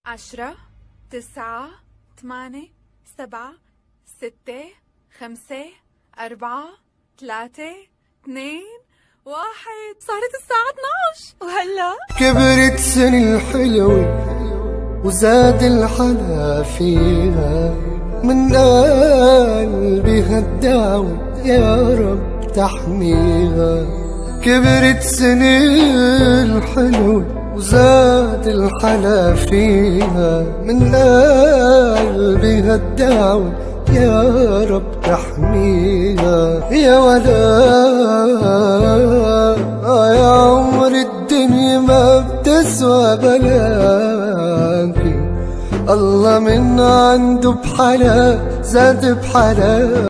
10 9 8 7 6 5 4 3 2 1. صارت الساعة 12 وهلا كبرت سن الحلوة وزاد الحلا فيها، من قلبي هالدعوة يا رب تحميها. كبرت سن الحلوة وزاد الحلا فيها، من قلبي هالدعوة يا رب تحميها. يا ولا يا عمر الدنيا ما بتسوى بلاكي، الله من عنده بحلا زاد بحلا.